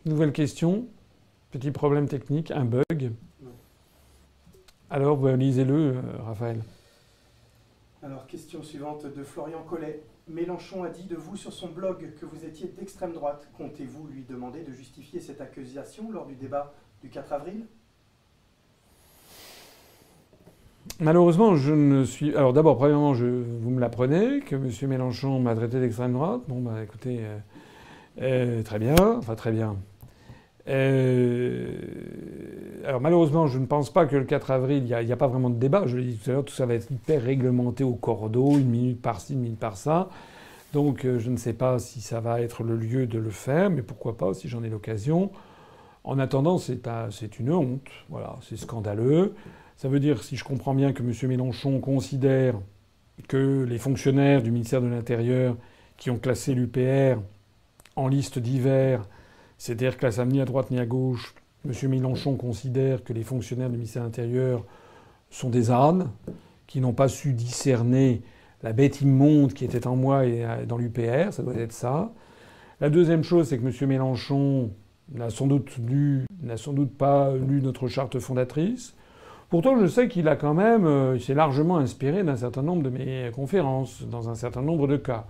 Nouvelle question. Petit problème technique, un bug. Alors, lisez-le, Raphaël. Alors, question suivante de Florian Collet. Mélenchon a dit de vous sur son blog que vous étiez d'extrême droite. Comptez-vous lui demander de justifier cette accusation lors du débat du 4 avril ? Malheureusement, je ne suis... Alors d'abord, premièrement, vous me l'apprenez, que M. Mélenchon m'a traité d'extrême droite. Bon, bah écoutez, très bien, enfin très bien. Alors malheureusement, je ne pense pas que le 4 avril, il n'y a pas vraiment de débat. Je l'ai dit tout à l'heure, tout ça va être hyper réglementé au cordeau, 1 minute par-ci, 1 minute par-ça. Donc je ne sais pas si ça va être le lieu de le faire, mais pourquoi pas si j'en ai l'occasion. En attendant, c'est une honte. Voilà, c'est scandaleux. Ça veut dire, si je comprends bien, que M. Mélenchon considère que les fonctionnaires du ministère de l'Intérieur qui ont classé l'UPR en liste divers, c'est-à-dire classe ni à droite ni à gauche, M. Mélenchon considère que les fonctionnaires du ministère de l'Intérieur sont des ânes, qui n'ont pas su discerner la bête immonde qui était en moi et dans l'UPR, ça doit être ça. La deuxième chose, c'est que M. Mélenchon n'a sans doute pas lu notre charte fondatrice. Pourtant, je sais qu'il a quand même, il s'est largement inspiré d'un certain nombre de mes conférences, dans un certain nombre de cas.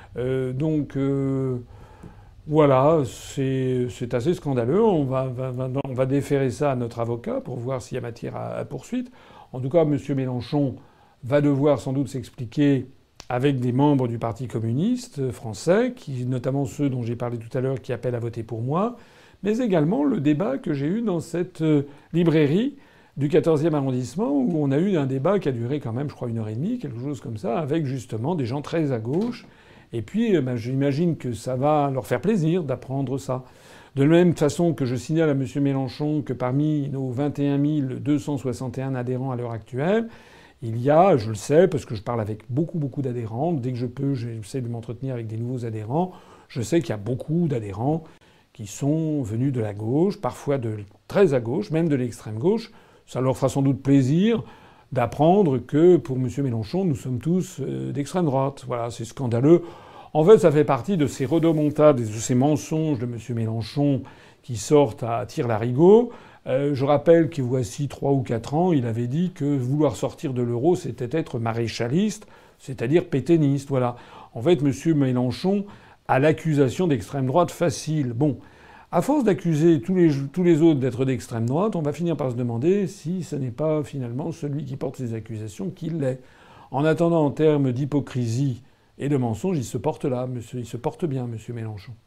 Voilà, c'est assez scandaleux. On va déférer ça à notre avocat pour voir s'il y a matière à poursuite. En tout cas, M. Mélenchon va devoir sans doute s'expliquer avec des membres du Parti communiste français, notamment ceux dont j'ai parlé tout à l'heure, qui appellent à voter pour moi, mais également le débat que j'ai eu dans cette librairie du 14e arrondissement, où on a eu un débat qui a duré quand même, je crois, 1h30, quelque chose comme ça, avec justement des gens très à gauche. Et puis, j'imagine que ça va leur faire plaisir d'apprendre ça. De la même façon que je signale à M. Mélenchon que parmi nos 21 261 adhérents à l'heure actuelle, il y a, je le sais, parce que je parle avec beaucoup d'adhérents, dès que je peux, j'essaie de m'entretenir avec des nouveaux adhérents, je sais qu'il y a beaucoup d'adhérents qui sont venus de la gauche, parfois de très à gauche, même de l'extrême gauche. Ça leur fera sans doute plaisir d'apprendre que, pour M. Mélenchon, nous sommes tous d'extrême droite. Voilà, c'est scandaleux. En fait, ça fait partie de ces rodomontades et de ces mensonges de M. Mélenchon qui sortent à tire-larigot. Je rappelle que voici 3 ou 4 ans, il avait dit que vouloir sortir de l'euro, c'était être maréchaliste, c'est-à-dire pétainiste. Voilà. En fait, M. Mélenchon a l'accusation d'extrême droite facile. Bon. À force d'accuser tous les autres d'être d'extrême droite, on va finir par se demander si ce n'est pas finalement celui qui porte ces accusations qui l'est. En attendant, en termes d'hypocrisie et de mensonge, il se porte là, il se porte bien, M. Mélenchon.